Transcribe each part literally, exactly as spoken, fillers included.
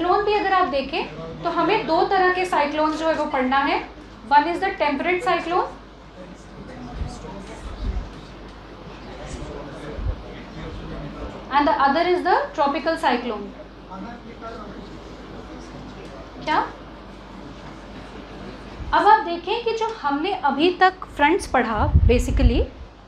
Cyclone भी अगर आप देखें तो हमें दो तरह के साइक्लोन जो है वो पढ़ना है. One is the temperate cyclone and the other is the tropical cyclone. क्या अब आप देखें कि जो हमने अभी तक फ्रंट्स पढ़ा बेसिकली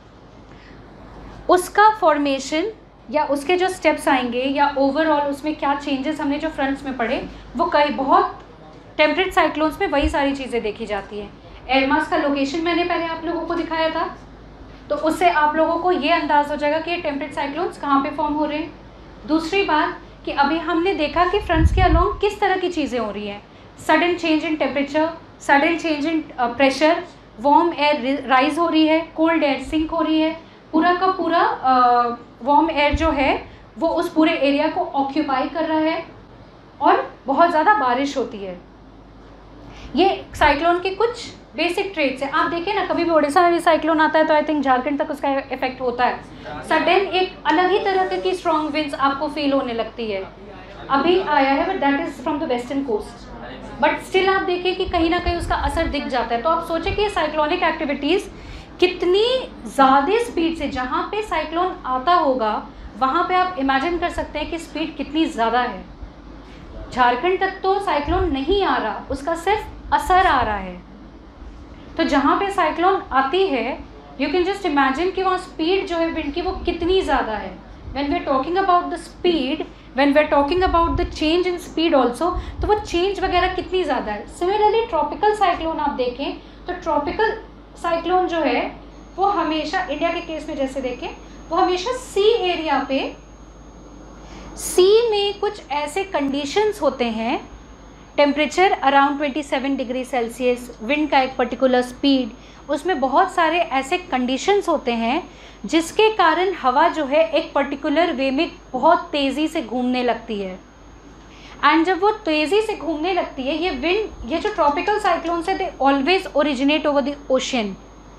उसका फॉर्मेशन या उसके जो स्टेप्स आएंगे या ओवरऑल उसमें क्या चेंजेस हमने जो फ्रंट्स में पढ़े वो कई बहुत टेम्परेट साइक्लोन्स में वही सारी चीज़ें देखी जाती हैं. एयर मास का लोकेशन मैंने पहले आप लोगों को दिखाया था, तो उससे आप लोगों को ये अंदाज़ हो जाएगा कि ये टेम्परेट साइक्लोन्स कहाँ पे फॉर्म हो रहे हैं. दूसरी बात कि अभी हमने देखा कि फ्रंट्स के अलोंग किस तरह की चीज़ें हो रही हैं. Sudden change in temperature, sudden change in pressure, warm air rise हो रही है, कोल्ड एयर सिंक हो रही है. पूरा का पूरा वार्म एयर जो है वो उस पूरे एरिया को ऑक्यूपाई कर रहा है और बहुत ज़्यादा बारिश होती है. ये साइक्लोन के कुछ बेसिक ट्रेट्स हैं. आप देखें ना, कभी भी उड़ीसा में भी साइक्लोन आता है तो आई थिंक झारखंड तक उसका इफेक्ट होता है. सडन एक अलग ही तरह की स्ट्रॉन्ग विंड्स आपको फील होने लगती है. अभी आया है but that is from the western coast, but still आप देखें कि कहीं ना कहीं उसका असर दिख जाता है. तो आप सोचें कि ये साइक्लोनिक एक्टिविटीज़ कितनी ज़्यादा स्पीड से, जहाँ पे साइक्लोन आता होगा वहाँ पे आप इमेजिन कर सकते हैं कि स्पीड कितनी ज़्यादा है. झारखंड तक तो साइक्लोन नहीं आ रहा, उसका सिर्फ असर आ रहा है. तो जहाँ पे साइक्लोन आती है यू कैन जस्ट इमेजिन कि वहाँ स्पीड जो है विंड की वो कितनी ज़्यादा है. When we are talking about the speed, when we are talking about the change in speed also, तो वो चेंज वगैरह कितनी ज़्यादा है. सिमिलरली ट्रॉपिकल साइक्लोन आप देखें तो ट्रॉपिकल साइक्लोन जो है वो हमेशा, इंडिया के केस में जैसे देखें, वो हमेशा सी एरिया पे, सी में कुछ ऐसे कंडीशंस होते हैं, टेम्परेचर अराउंड सत्ताईस डिग्री सेल्सियस, विंड का एक पर्टिकुलर स्पीड, उसमें बहुत सारे ऐसे कंडीशंस होते हैं जिसके कारण हवा जो है एक पर्टिकुलर वे में बहुत तेज़ी से घूमने लगती है. एंड जब वो तेज़ी से घूमने लगती है, ये विंड, ये जो ट्रॉपिकल साइक्लोन्स है, they always originate over the ocean.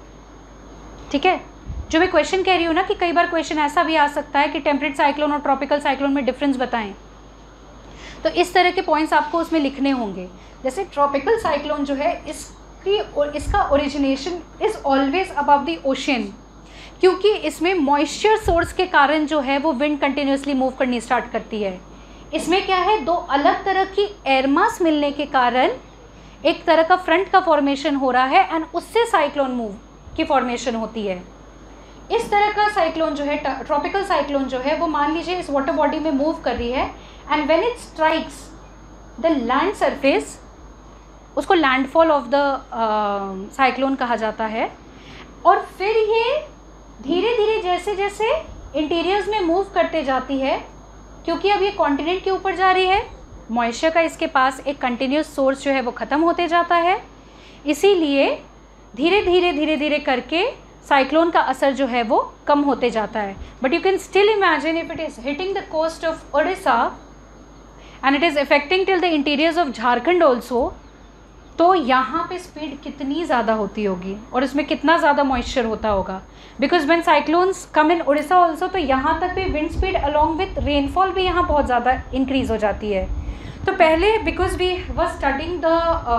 ठीक है, जो मैं क्वेश्चन कह रही हूँ ना कि कई बार क्वेश्चन ऐसा भी आ सकता है कि टेम्परेट साइक्लोन और ट्रॉपिकल साइक्लोन में डिफरेंस बताएं, तो इस तरह के पॉइंट्स आपको उसमें लिखने होंगे. जैसे ट्रॉपिकल साइक्लोन जो है इसकी इसका origination is always above the ocean, क्योंकि इसमें मॉइस्चर सोर्स के कारण जो है वो विंड कंटिन्यूसली मूव करनी स्टार्ट करती है. इसमें क्या है, दो अलग तरह की एयर मास मिलने के कारण एक तरह का फ्रंट का फॉर्मेशन हो रहा है एंड उससे साइक्लोन मूव की फॉर्मेशन होती है. इस तरह का साइक्लोन जो है, ट्रॉपिकल साइक्लोन जो है, वो मान लीजिए इस वाटर बॉडी में मूव कर रही है and when it strikes the land surface, उसको लैंडफॉल ऑफ द साइक्लोन कहा जाता है. और फिर ये धीरे धीरे जैसे जैसे इंटीरियर्स में मूव करते जाती है, क्योंकि अब ये कॉन्टिनेंट के ऊपर जा रही है, मॉइस्चर का इसके पास एक कंटिन्यूस सोर्स जो है वो ख़त्म होते जाता है, इसीलिए धीरे धीरे धीरे धीरे करके साइक्लोन का असर जो है वो कम होते जाता है. But you can still imagine if it is hitting the coast of Orissa and it is affecting till the interiors of Jharkhand also, तो यहाँ पे स्पीड कितनी ज़्यादा होती होगी और इसमें कितना ज़्यादा मॉइस्चर होता होगा. Because when cyclones come in Orissa also, तो यहाँ तक भी wind speed along with rainfall भी यहाँ बहुत ज़्यादा इंक्रीज़ हो जाती है. तो पहले because we were studying the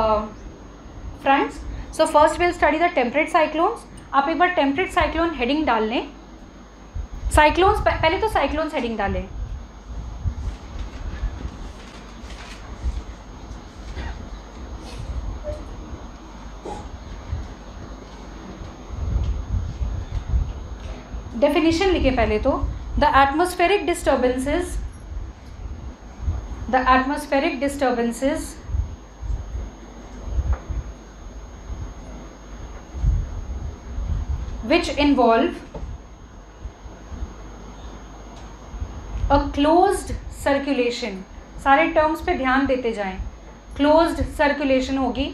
fronts, so first will study the temperate cyclones. आप एक बार टेम्परेट साइक्लोन हेडिंग डाल लें. साइक्लोन्स पहले तो साइक्लोन्स हेडिंग डालें. डेफिनेशन लिखे पहले तो. The atmospheric disturbances the atmospheric disturbances which involve a closed circulation. सारे टर्म्स पे ध्यान देते जाएं. closed circulation होगी,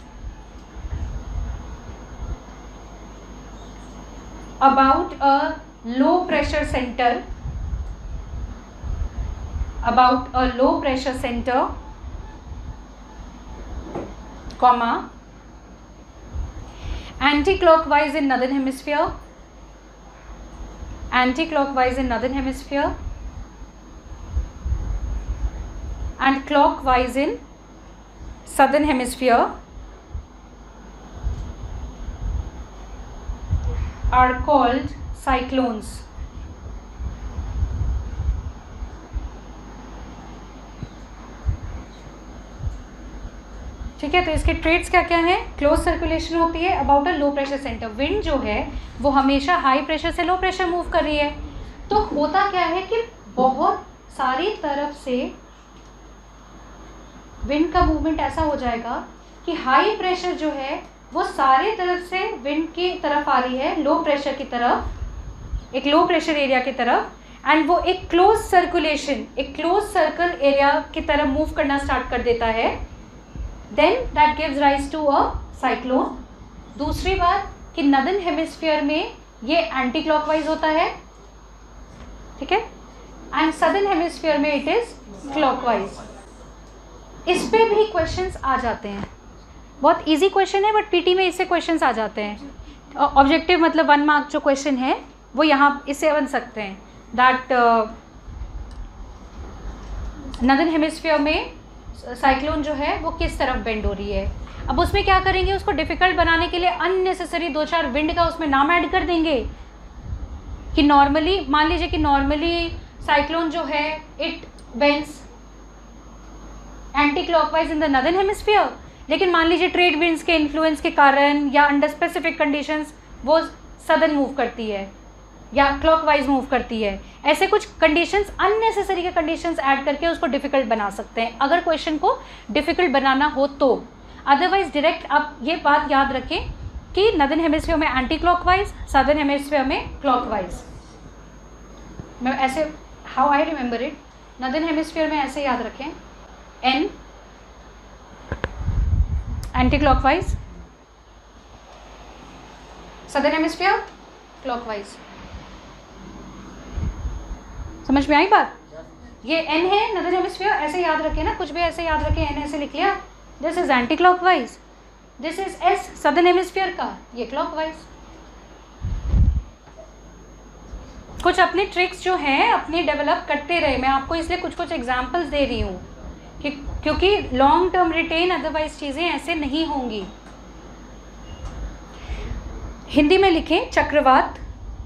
about a low pressure center, about a low pressure center, comma, anti-clockwise in northern hemisphere, anti-clockwise in northern hemisphere, and clockwise in southern hemisphere are called cyclones. ठीक है, तो इसके ट्रेड्स क्या क्या हैं? क्लोज सर्कुलेशन होती है about a low pressure centre. Wind जो है वो हमेशा हाई प्रेशर से लो प्रेशर मूव कर रही है, तो होता क्या है कि बहुत सारी तरफ से विंड का मूवमेंट ऐसा हो जाएगा कि हाई प्रेशर जो है वो सारे तरफ से विंड की तरफ आ रही है, लो प्रेशर की तरफ, एक लो प्रेशर एरिया की तरफ, एंड वो एक क्लोज सर्कुलेशन, एक क्लोज सर्कल एरिया की तरफ मूव करना स्टार्ट कर देता है। Then that gives rise to a cyclone. दूसरी बात कि नदर्न हेमिस्फीयर में ये एंटी क्लॉकवाइज होता है, ठीक है, एंड सदर्न हेमिस्फीयर में इट इज क्लॉकवाइज। इस पे भी क्वेश्चंस आ जाते हैं, बहुत इजी क्वेश्चन है बट पीटी में इससे क्वेश्चंस आ जाते हैं। ऑब्जेक्टिव मतलब वन मार्क जो क्वेश्चन है वो यहाँ इससे बन सकते हैं, दैट नदर्न हेमिस्फीयर में साइक्लोन जो है वो किस तरफ बेंड हो रही है। अब उसमें क्या करेंगे, उसको डिफ़िकल्ट बनाने के लिए अननेसेसरी दो चार विंड का उसमें नाम ऐड कर देंगे कि नॉर्मली, मान लीजिए कि नॉर्मली साइक्लोन जो है it bends anti clockwise in the northern hemisphere, लेकिन मान लीजिए ट्रेड विंड्स के इन्फ्लुएंस के कारण या अंडर स्पेसिफिक कंडीशंस वो सदर्न मूव करती है या क्लॉकवाइज मूव करती है। ऐसे कुछ कंडीशंस, अननेसेसरी के कंडीशंस ऐड करके उसको डिफ़िकल्ट बना सकते हैं अगर क्वेश्चन को डिफ़िकल्ट बनाना हो तो। अदरवाइज डायरेक्ट आप ये बात याद रखें कि नदर्न हेमिस्फीयर में एंटी क्लॉकवाइज, सदर्न हेमिस्फीयर में क्लॉकवाइज। मैं ऐसे, how I remember it, northern hemisphere में ऐसे याद रखें, N anticlockwise, southern hemisphere clockwise. समझ में आई बात? ये एन है नदर्न हेमिस्फीयर, ऐसे याद रखें ना, कुछ भी ऐसे याद रखें, एन ऐसे लिख लिया, this is anticlockwise, this is S southern hemisphere का, ये क्लॉकवाइज। कुछ अपने ट्रिक्स जो हैं अपनी डेवलप करते रहे, मैं आपको इसलिए कुछ कुछ एग्जांपल्स दे रही हूँ कि क्योंकि लॉन्ग टर्म रिटेन, अदरवाइज चीज़ें ऐसे नहीं होंगी। हिंदी में लिखें चक्रवात,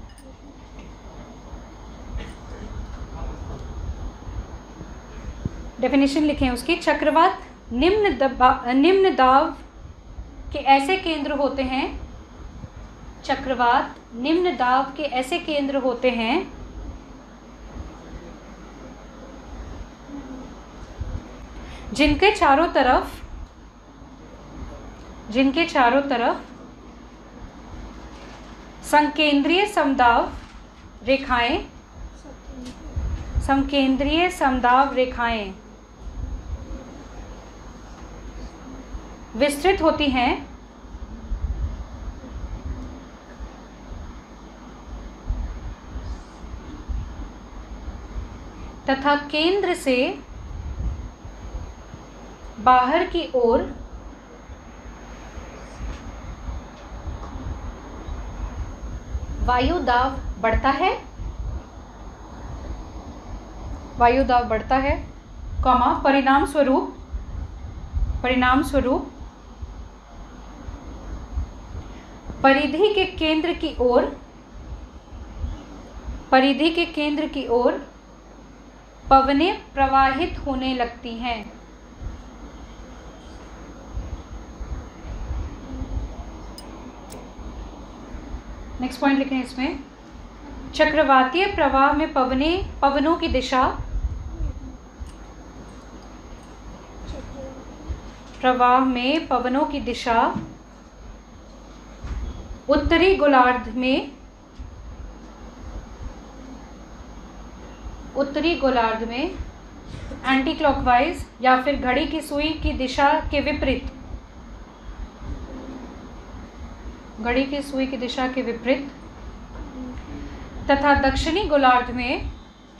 डेफिनेशन लिखें उसकी, चक्रवात निम्न दबाव, निम्न दाब के ऐसे केंद्र होते हैं, चक्रवात निम्न दाब के ऐसे केंद्र होते हैं जिनके चारों तरफ जिनके चारों तरफ संकेंद्रीय समदाब रेखाएं संकेंद्रीय समदाब रेखाएं विस्तृत होती हैं तथा केंद्र से बाहर की ओर वायु दाब बढ़ता है वायु दाब बढ़ता है, कॉमा, परिणाम स्वरूप परिणाम स्वरूप परिधि के केंद्र की ओर परिधि के केंद्र की ओर पवनें प्रवाहित होने लगती हैं। नेक्स्ट पॉइंट लिखें इसमें, चक्रवातीय प्रवाह में पवनें पवनों की दिशा प्रवाह में पवनों की दिशा उत्तरी गोलार्ध में उत्तरी गोलार्ध में एंटी क्लॉकवाइज या फिर घड़ी की सुई की दिशा के विपरीत घड़ी की सुई की दिशा के विपरीत तथा दक्षिणी गोलार्ध में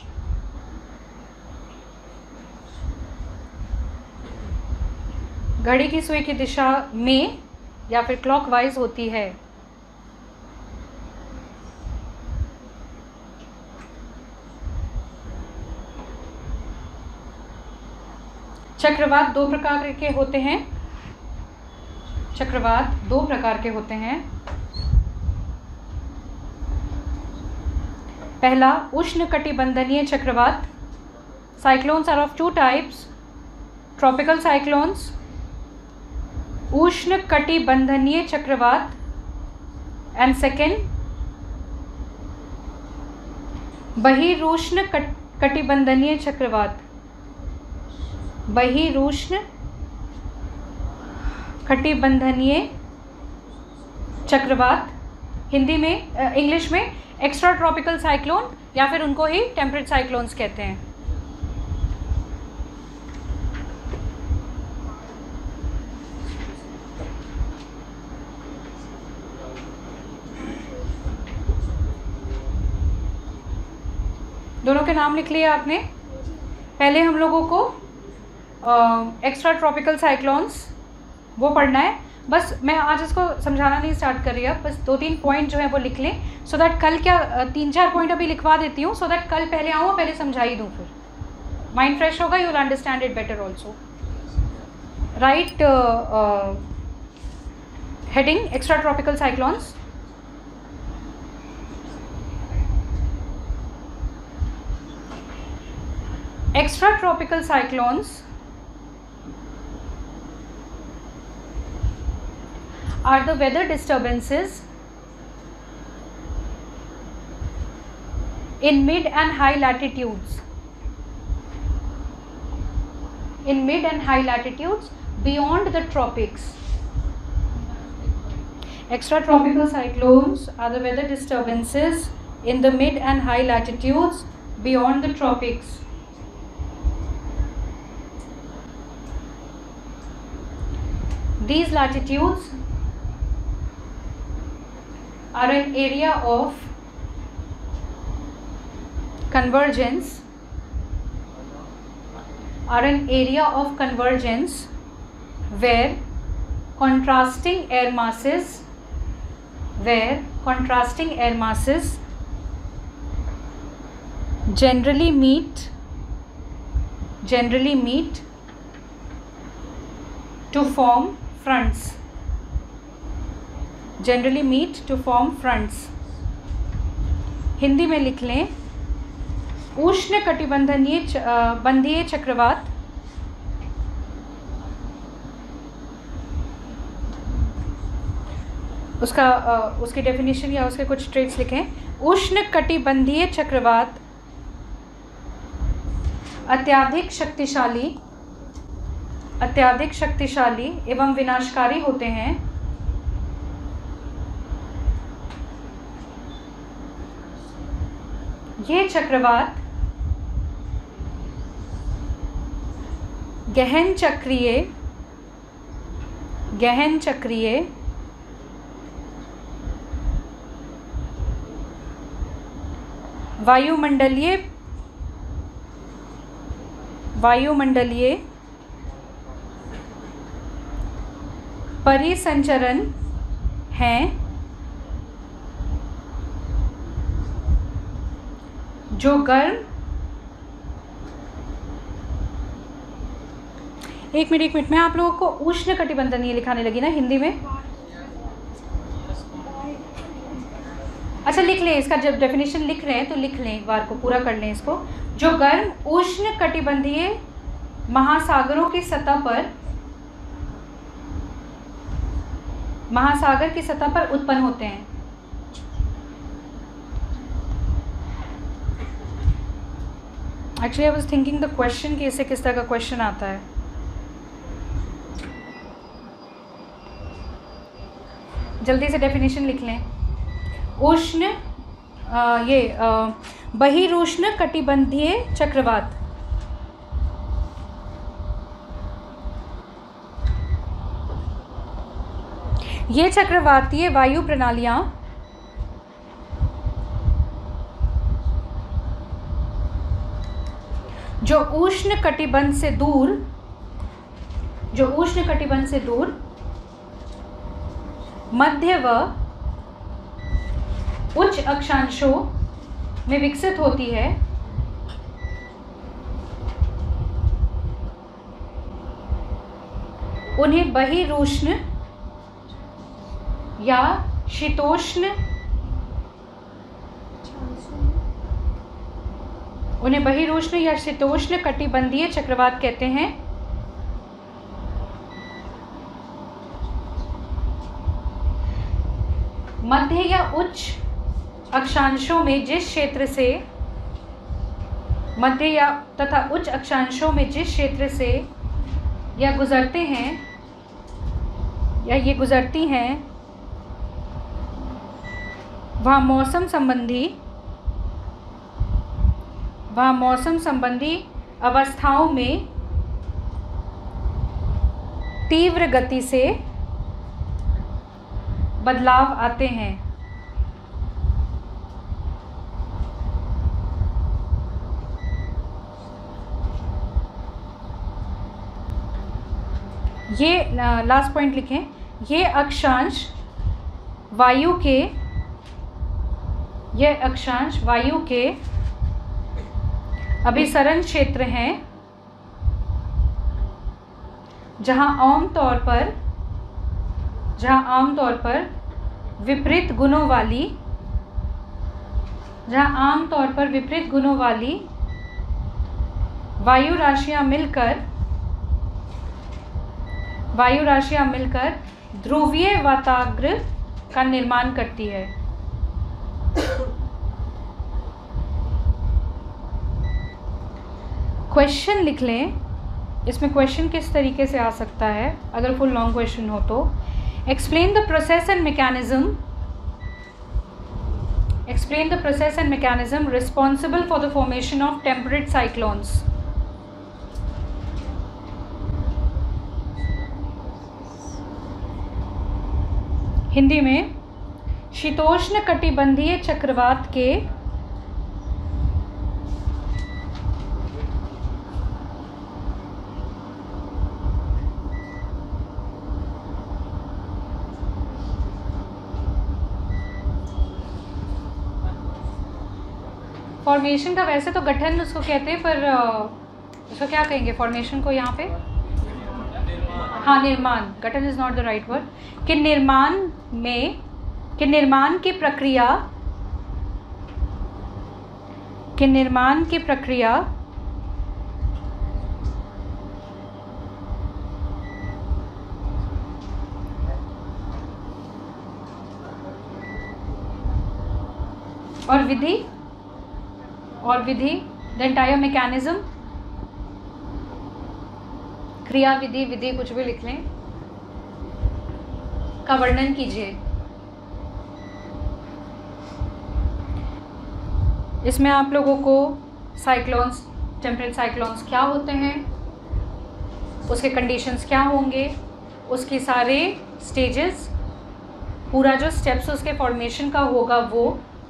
घड़ी की सुई की दिशा में या फिर क्लॉकवाइज होती है। चक्रवात दो प्रकार के होते हैं। चक्रवात दो प्रकार के होते हैं। पहला उष्णकटिबंधनीय चक्रवात। Cyclones are of two types, tropical cyclones, उष्णकटिबंधनीय चक्रवात, एंड सेकेंड बहिरुष्ण कटिबंधनीय चक्रवात। बहिरुष्ण कटिबंधनीय चक्रवात, हिंदी में इंग्लिश में एक्स्ट्रा ट्रॉपिकल साइक्लोन या फिर उनको ही टेम्परेट साइक्लोन्स कहते हैं। दोनों के नाम लिख लिए आपने। पहले हम लोगों को एक्स्ट्रा ट्रॉपिकल साइक्लोन्स वो पढ़ना है। बस मैं आज इसको समझाना नहीं स्टार्ट कर रही हूँ, बस दो तीन पॉइंट जो है वो लिख लें, सो so दैट कल क्या तीन चार पॉइंट अभी लिखवा देती हूँ, सो so दैट कल पहले आऊँ पहले समझा ही दूँ, फिर माइंड फ्रेश होगा, you will understand it better also. Right heading extra tropical cyclones. Extra tropical cyclones are the weather disturbances in mid and high latitudes, in mid and high latitudes beyond the tropics. Extra tropical cyclones are the weather disturbances in the mid and high latitudes beyond the tropics. These latitudes are an area of convergence, are an area of convergence where contrasting air masses, where contrasting air masses generally meet, generally meet to form fronts, generally meet to form fronts. Hindi में लिख लें, उष्ण कटिबंधनीय बंधीय चक्रवात उसका उसकी definition या उसके कुछ ट्रेट्स लिखें। उष्ण कटिबंधीय चक्रवात अत्यधिक शक्तिशाली अत्यधिक शक्तिशाली एवं विनाशकारी होते हैं। ये चक्रवात गहन चक्रीय गहन चक्रीय वायुमंडलीय वायुमंडलीय परिसंचरण हैं जो गर्म एक मिनट एक मिनट मैं आप लोगों को उष्ण कटिबंधनीय लिखाने लगी ना हिंदी में। अच्छा लिख लें, इसका जब डेफिनेशन लिख रहे हैं तो लिख लें, एक बार को पूरा कर लें इसको। जो गर्म उष्ण कटिबंधीय महासागरों की सतह पर महासागर की सतह पर उत्पन्न होते हैं। Actually I was thinking the question कि इससे किस तरह का क्वेश्चन आता है। जल्दी से डेफिनेशन लिख लें। उष्ण आ, ये बहिरुष्ण कटिबंधीय चक्रवात ये चक्रवातीय वायु प्रणालियाँ जो उष्ण कटिबंध से दूर जो उष्ण कटिबंध से दूर मध्य व उच्च अक्षांशों में विकसित होती है उन्हें बहिरूष्ण या शीतोष्ण उन्हें बहिरूष्ण या शीतोष्ण कटिबंधीय चक्रवात कहते हैं। मध्य या उच्च अक्षांशों में जिस क्षेत्र से मध्य या तथा उच्च अक्षांशों में जिस क्षेत्र से या गुजरते हैं या ये गुजरती हैं वहाँ मौसम संबंधी वहाँ मौसम संबंधी अवस्थाओं में तीव्र गति से बदलाव आते हैं। ये लास्ट पॉइंट लिखें, ये अक्षांश वायु के ये अक्षांश वायु के अभिसरण क्षेत्र हैं, जहां आम तौर पर जहां आम तौर पर विपरीत गुणों वाली जहां आम तौर पर विपरीत गुणों वाली वायु राशियां मिलकर वायु राशियां मिलकर ध्रुवीय वाताग्र का निर्माण करती है। क्वेश्चन लिख लें, इसमें क्वेश्चन किस तरीके से आ सकता है अगर फुल लॉन्ग क्वेश्चन हो तो। Explain the process and mechanism explain the process and mechanism responsible for the formation of temperate cyclones. Hindi में, शीतोष्ण कटिबंधीय चक्रवात के फॉर्मेशन का वैसे तो गठन उसको कहते हैं, पर उसको क्या कहेंगे फॉर्मेशन को यहाँ पे? हाँ, निर्माण। गठन is not the right word. कि निर्माण में कि निर्माण की प्रक्रिया कि निर्माण की प्रक्रिया और विधि और विधि द एंटायर मैकेनिज्म, क्रिया विधि विधि कुछ भी लिख लें, का वर्णन कीजिए। इसमें आप लोगों को साइक्लोन्स, टेम्परेट साइक्लोन्स क्या होते हैं, उसके कंडीशंस क्या होंगे, उसकी सारे स्टेजेस, पूरा जो स्टेप्स उसके फॉर्मेशन का होगा वो,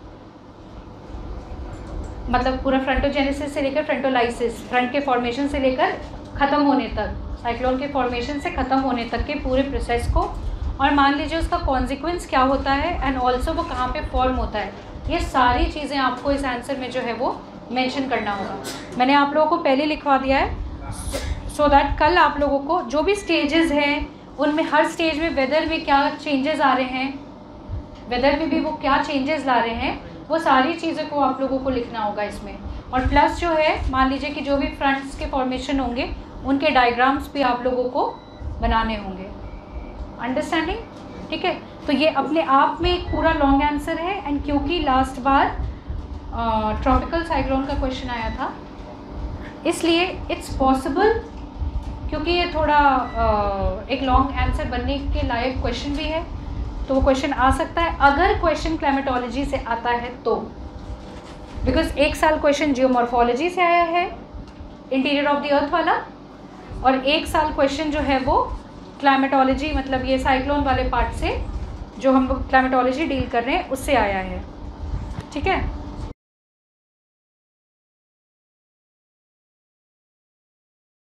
मतलब पूरा फ्रंटोजेनेसिस से लेकर फ्रंटोलाइसिस, फ्रंट के फॉर्मेशन से लेकर ख़त्म होने तक, साइक्लोन के फॉर्मेशन से ख़त्म होने तक के पूरे प्रोसेस को, और मान लीजिए उसका कॉन्सिक्वेंस क्या होता है एंड ऑल्सो वो कहाँ पे फॉर्म होता है। ये सारी चीज़ें आपको इस आंसर में जो है वो मेंशन करना होगा। मैंने आप लोगों को पहले लिखवा दिया है सो दैट कल आप लोगों को जो भी स्टेजेस हैं उनमें हर स्टेज में वेदर में क्या चेंजेस आ रहे हैं, वेदर में भी वो क्या चेंजेस ला रहे हैं, वो सारी चीज़ों को आप लोगों को लिखना होगा इसमें। और प्लस जो है, मान लीजिए कि जो भी फ्रंट्स के फॉर्मेशन होंगे उनके डायग्राम्स भी आप लोगों को बनाने होंगे। अंडरस्टैंडिंग? ठीक है। तो ये अपने आप में एक पूरा लॉन्ग आंसर है, एंड क्योंकि लास्ट बार ट्रॉपिकल साइक्लोन का क्वेश्चन आया था इसलिए इट्स पॉसिबल, क्योंकि ये थोड़ा uh, एक लॉन्ग आंसर बनने के लायक क्वेश्चन भी है, तो वो क्वेश्चन आ सकता है अगर क्वेश्चन क्लाइमेटोलॉजी से आता है तो। बिकॉज एक साल क्वेश्चन जियोमॉर्फोलॉजी से आया है, इंटीरियर ऑफ द अर्थ वाला, और एक साल क्वेश्चन जो है वो क्लाइमेटोलॉजी, मतलब ये साइक्लोन वाले पार्ट से जो हम लोग क्लाइमेटोलॉजी डील कर रहे हैं उससे आया है। ठीक है।